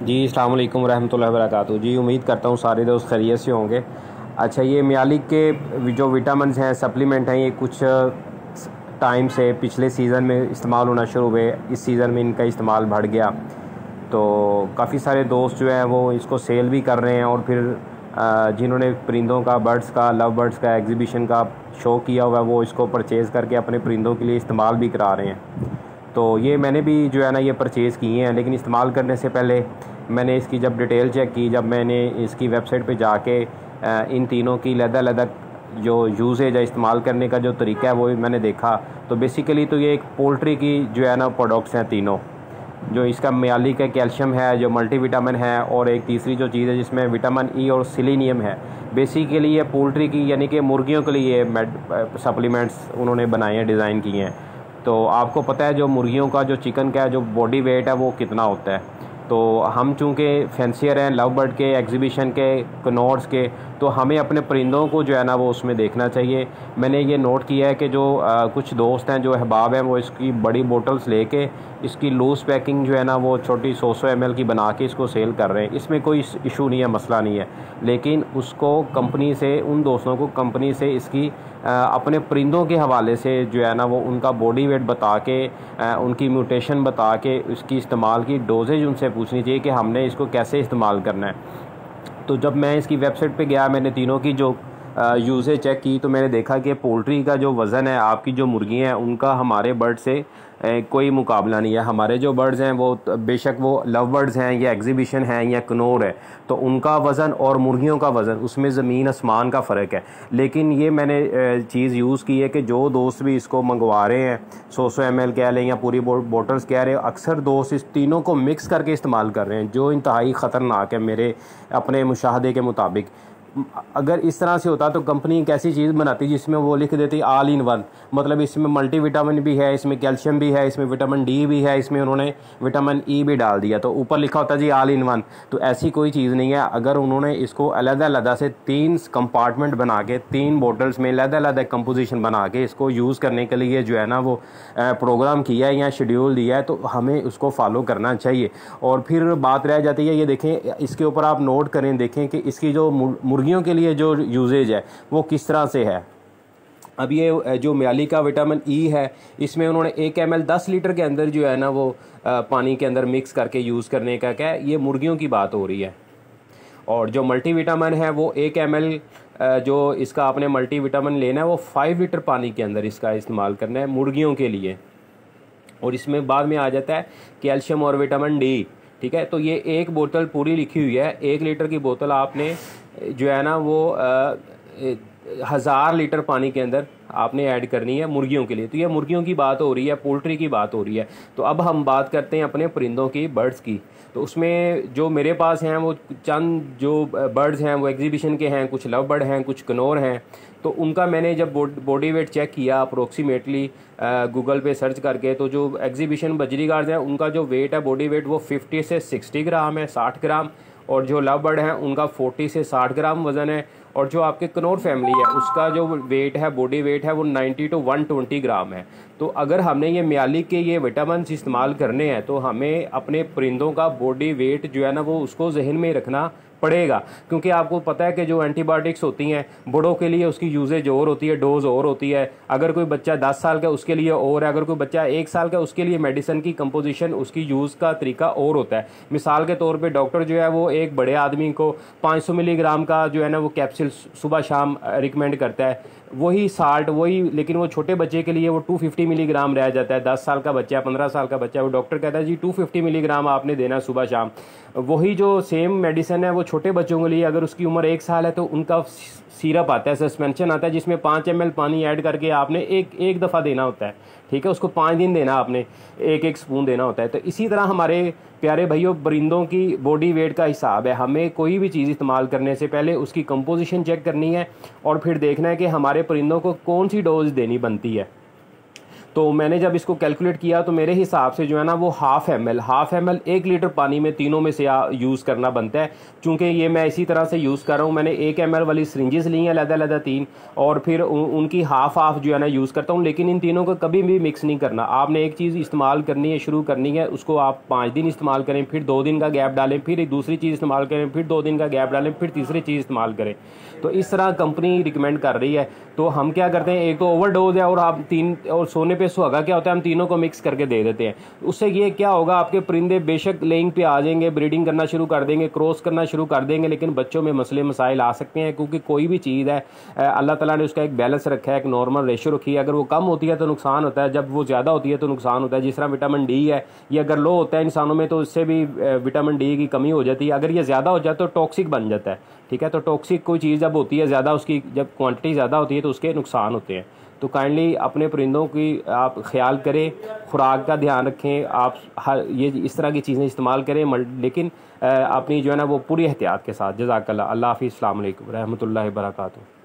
जी अस्सलाम वालेकुम रहमतुल्लाहि व बरकातहू। जी उम्मीद करता हूँ सारे दोस्त खैरियत से होंगे। अच्छा, ये मियालिक के जो विटामिन्स हैं, सप्लीमेंट हैं, ये कुछ टाइम से पिछले सीज़न में इस्तेमाल होना शुरू हुए। इस सीज़न में इनका इस्तेमाल बढ़ गया, तो काफ़ी सारे दोस्त जो हैं वो इसको सेल भी कर रहे हैं, और फिर जिन्होंने परिंदों का, बर्ड्स का, लव बर्ड्स का एग्जीबिशन का शो किया हुआ है, वो इसको परचेज़ करके अपने परिंदों के लिए इस्तेमाल भी करा रहे हैं। तो ये मैंने भी जो है ना ये परचेज़ किए हैं, लेकिन इस्तेमाल करने से पहले मैंने इसकी जब डिटेल चेक की, जब मैंने इसकी वेबसाइट पे जाके इन तीनों की लदा जो यूज़ेज है, इस्तेमाल करने का जो तरीका है, वो मैंने देखा। तो बेसिकली तो ये एक पोल्ट्री की जो है ना प्रोडक्ट्स हैं तीनों। जो इसका मियालिक है, कैल्शियम है, जो मल्टीविटामिन है, और एक तीसरी जो चीज़ है जिसमें विटामिन ई और सेलेनियम है। बेसिकली ये पोल्ट्री की यानी कि मुर्गियों के लिए सप्लीमेंट्स उन्होंने बनाए हैं, डिज़ाइन किए हैं। तो आपको पता है जो मुर्गियों का जो चिकन का जो बॉडी वेट है वो कितना होता है। तो हम चूँकि फैंसियर हैं, लव बर्ड के, एग्जीबिशन के, कनॉर्ड्स के, तो हमें अपने परिंदों को जो है ना वो उसमें देखना चाहिए। मैंने ये नोट किया है कि जो कुछ दोस्त हैं, जो अहबाब हैं, वो इसकी बड़ी बोटल्स लेके इसकी लूज़ पैकिंग जो है ना वो छोटी 100 ml की बना के इसको सेल कर रहे हैं। इसमें कोई इशू नहीं है, मसला नहीं है। लेकिन उसको कंपनी से, उन दोस्तों को कंपनी से इसकी अपने परिंदों के हवाले से जो है ना वो उनका बॉडी वेट बता के, उनकी म्यूटेशन बता के, उसकी इस्तेमाल की डोजेज उनसे पूछनी चाहिए कि हमने इसको कैसे इस्तेमाल करना है। तो जब मैं इसकी वेबसाइट पे गया, मैंने तीनों की जो यूज़ेज चेक की, तो मैंने देखा कि पोल्ट्री का जो वज़न है, आपकी जो मुर्गियाँ हैं, उनका हमारे बर्ड से कोई मुकाबला नहीं है। हमारे जो बर्ड्स हैं वो बेशक वो लव बर्ड्स हैं या एग्जीबिशन हैं या कनोर है, तो उनका वज़न और मुर्गियों का वज़न, उसमें ज़मीन आसमान का फ़र्क है। लेकिन ये मैंने चीज़ यूज़ की है कि जो दोस्त भी इसको मंगवा रहे हैं, 100 ml कह लें या पूरी बोटल्स कह रहे हैं, अक्सर दोस्त इस तीनों को मिक्स करके इस्तेमाल कर रहे हैं, जो इंतहाई ख़तरनाक है मेरे अपने मुशाहदे के मुताबिक। अगर इस तरह से होता तो कंपनी एक ऐसी चीज़ बनाती जिसमें वो लिख देती ऑल इन वन, मतलब इसमें मल्टीविटामिन भी है, इसमें कैल्शियम भी है, इसमें विटामिन डी भी है, इसमें उन्होंने विटामिन ई भी डाल दिया, तो ऊपर लिखा होता जी ऑल इन वन। तो ऐसी कोई चीज़ नहीं है। अगर उन्होंने इसको अलग-अलग से 3 कंपार्टमेंट बना के, 3 बॉटल्स में अलग-अलग कंपोजिशन बना के इसको यूज़ करने के लिए जो है ना वो प्रोग्राम किया है या शेड्यूल दिया है, तो हमें उसको फॉलो करना चाहिए। और फिर बात रह जाती है, ये देखें, इसके ऊपर आप नोट करें, देखें कि इसकी जो मुर्गियों के लिए जो यूजेज है वो किस तरह से है। अब ये जो मियाली का विटामिन ई है, इसमें उन्होंने 1 ml 10 लीटर के अंदर जो है ना वो पानी के अंदर मिक्स करके यूज़ करने का क्या है, ये मुर्गियों की बात हो रही है। और जो मल्टीविटामिन है वो 1 ml जो इसका आपने मल्टीविटामिन लेना है वो 5 लीटर पानी के अंदर इसका इस्तेमाल करना है मुर्गियों के लिए। और इसमें बाद में आ जाता है कैल्शियम और विटामिन डी। ठीक है, तो ये एक बोतल पूरी लिखी हुई है, 1 लीटर की बोतल आपने जो है ना वो 1000 लीटर पानी के अंदर आपने ऐड करनी है मुर्गियों के लिए। तो ये मुर्गियों की बात हो रही है, पोल्ट्री की बात हो रही है। तो अब हम बात करते हैं अपने परिंदों की, बर्ड्स की। तो उसमें जो मेरे पास हैं वो चंद जो बर्ड्स हैं वो एग्जीबिशन के हैं, कुछ लव बर्ड हैं, कुछ कनोर हैं। तो उनका मैंने जब बॉडी वेट चेक किया अप्रोक्सीमेटली गूगल पे सर्च करके, तो जो एग्जीबिशन बजरीगार्ड हैं उनका जो वेट है, बॉडी वेट, वो 50 से 60 ग्राम है, 60 ग्राम। और जो लव बर्ड हैं उनका 40 से 60 ग्राम वज़न है। और जो आपके कनौर फैमिली है उसका जो वेट है, बॉडी वेट है, वो 90 to 120 ग्राम है। तो अगर हमने ये मियालिक के ये विटामिन इस्तेमाल करने हैं तो हमें अपने परिंदों का बॉडी वेट जो है ना वो उसको जहन में रखना पड़ेगा। क्योंकि आपको पता है कि जो एंटीबायोटिक्स होती हैं बड़ों के लिए उसकी यूजेज और होती है, डोज और होती है। अगर कोई बच्चा 10 साल का उसके लिए और है, अगर कोई बच्चा 1 साल का उसके लिए मेडिसिन की कंपोजिशन, उसकी यूज़ का तरीका और होता है। मिसाल के तौर पे डॉक्टर जो है वो एक बड़े आदमी को 500 मिलीग्राम का जो है ना वो कैप्सूल सुबह शाम रिकमेंड करता है, वही साल्ट वही, लेकिन वो छोटे बच्चे के लिए वो 250 मिलीग्राम रह जाता है। 10 साल का बच्चा, 15 साल का बच्चा, वो डॉक्टर कहता है जी 250 मिलीग्राम आपने देना सुबह शाम। वही जो सेम मेडिसिन है वो छोटे बच्चों के लिए, अगर उसकी उम्र 1 साल है तो उनका सिरप आता है, सस्पेंशन आता है, जिसमें 5 ml पानी ऐड करके आपने एक दफ़ा देना होता है। ठीक है, उसको 5 दिन देना, आपने एक स्पून देना होता है। तो इसी तरह हमारे प्यारे भाइयों, परिंदों की बॉडी वेट का हिसाब है। हमें कोई भी चीज़ इस्तेमाल करने से पहले उसकी कंपोजिशन चेक करनी है और फिर देखना है कि हमारे परिंदों को कौन सी डोज देनी बनती है। तो मैंने जब इसको कैलकुलेट किया तो मेरे हिसाब से जो है ना वो हाफ़ एम एल 1 लीटर पानी में तीनों में से यूज़ करना बनता है। चूँकि ये मैं इसी तरह से यूज़ कर रहा हूँ, मैंने 1 ml वाली सिरिंजेस ली हैं अलग-अलग 3, और फिर उनकी हाफ़ जो है ना यूज़ करता हूँ। लेकिन इन तीनों को कभी भी मिक्स नहीं करना। आपने एक चीज़ इस्तेमाल करनी है, शुरू करनी है, उसको आप 5 दिन इस्तेमाल करें, फिर 2 दिन का गैप डालें, फिर एक दूसरी चीज़ इस्तेमाल करें, फिर 2 दिन का गैप डालें, फिर तीसरी चीज़ इस्तेमाल करें। तो इस तरह कंपनी रिकमेंड कर रही है। तो हम क्या करते हैं, एक तो ओवरडोज है और आप 3 और सोने पे सुहागा क्या होता है, हम तीनों को मिक्स करके दे देते हैं। उससे ये क्या होगा, आपके परिंदे बेशक लेइंग पे आ जाएंगे, ब्रीडिंग करना शुरू कर देंगे, क्रॉस करना शुरू कर देंगे, लेकिन बच्चों में मसले मसाइल आ सकते हैं। क्योंकि कोई भी चीज़ है अल्लाह ताला ने उसका एक बैलेंस रखा है, एक नॉर्मल रेशो रखी है। अगर वो कम होती है तो नुकसान होता है, जब वो ज़्यादा होती है तो नुकसान होता है। जिस तरह विटामिन डी है, ये अगर लो होता है इंसानों में तो इससे भी विटामिन डी की कमी हो जाती है। अगर ये ज़्यादा हो जाए तो टॉक्सिक बन जाता है। ठीक है, तो टॉक्सिक कोई चीज़ जब होती है ज़्यादा, उसकी जब क्वांटिटी ज़्यादा होती है तो उसके नुकसान होते हैं। तो काइंडली अपने परिंदों की आप ख्याल करें, खुराक का ध्यान रखें, आप हर ये इस तरह की चीज़ें इस्तेमाल करें, लेकिन अपनी जो है ना वो पूरी एहतियात के साथ। जज़ाकल्लाह। अल्लाह हाफ़िज़। अस्सलाम वालेकुम रहमतुल्लाहि व बरकातुहू।